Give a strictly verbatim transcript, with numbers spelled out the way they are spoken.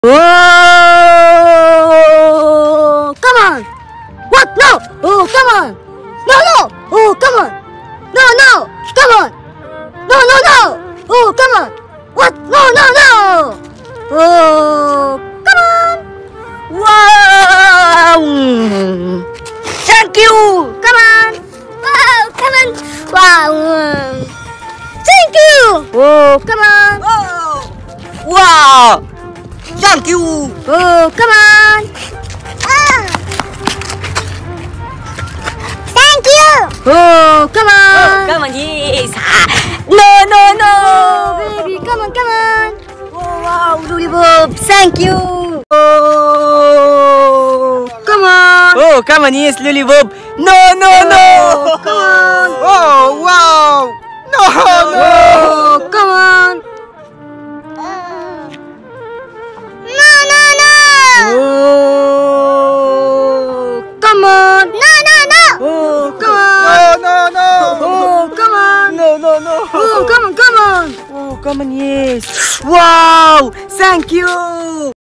Oh, come on! What? No! Oh, come on! No, no! Oh, come on! No, no! Come on! No, no, no! Oh, come on! What? No, no, no! Oh, come on! Wow! Thank you! Come on! Wow! Come on! Wow! Thank you! Oh, come on! Oh. Wow! Thank you! Oh, come on! Oh. Thank you! Oh, come on! Oh, come on, yes! No, no, no! Baby, come on, come on! Oh, wow, Lollipop, thank you! Oh, come on! Oh, come on, yes, Lollipop! No, no, no! Come on! Oh, wow! No, no! Oh, come on! No, no, no! Oh, come on! No, no, no! Oh, come on! No, no, no! Oh, come on! No, no, no! Oh, come on, come on! Oh, come on, yes! Wow! Thank you!